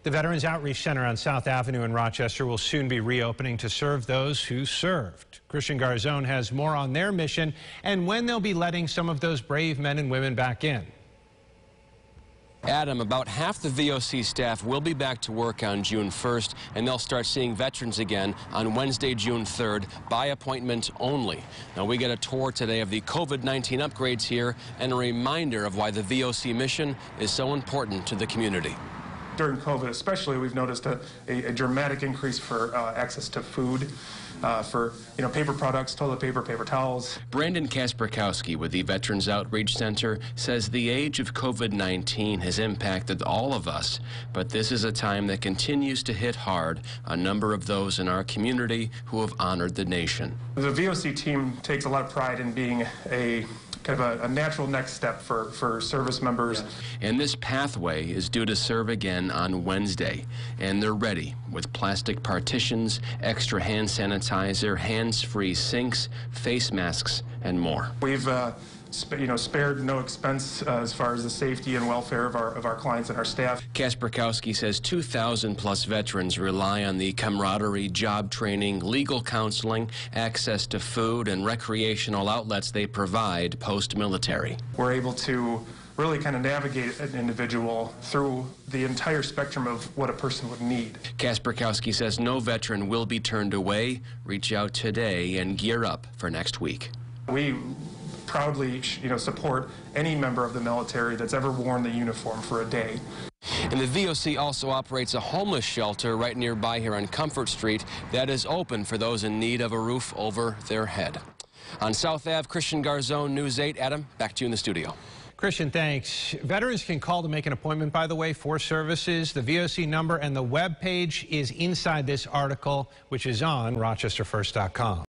The Veterans Outreach Center on South Avenue in Rochester will soon be reopening to serve those who served. Christian Garzone has more on their mission and when they'll be letting some of those brave men and women back in. Adam, about half the VOC staff will be back to work on June 1st, and they'll start seeing veterans again on Wednesday, June 3rd, by appointment only. Now, we get a tour today of the COVID-19 upgrades here and a reminder of why the VOC mission is so important to the community. During COVID especially, we've noticed a dramatic increase for access to food, for paper products, toilet paper, paper towels. Brandon Kasperkowski with the Veterans Outreach Center says the age of COVID-19 has impacted all of us, but this is a time that continues to hit hard a number of those in our community who have honored the nation. The VOC team takes a lot of pride in being a natural next step for service members. And this pathway is due to serve again on Wednesday, and they're ready with plastic partitions, extra hand sanitizer, hands-free sinks, face masks, and more. We've spared no expense as far as the safety and welfare of our clients and our staff. Kasperkowski says 2,000 plus veterans rely on the camaraderie, job training, legal counseling, access to food and recreational outlets they provide post-military. We're able to really kind of navigate an individual through the entire spectrum of what a person would need. Kasperkowski says no veteran will be turned away. Reach out today and gear up for next week. We proudly support any member of the military that's ever worn the uniform for a day. And the VOC also operates a homeless shelter right nearby here on Comfort Street that is open for those in need of a roof over their head. On South Ave, Christian Garzone, News 8. Adam, back to you in the studio. Christian, thanks. Veterans can call to make an appointment, by the way, for services. The VOC number and the web page is inside this article, which is on RochesterFirst.com.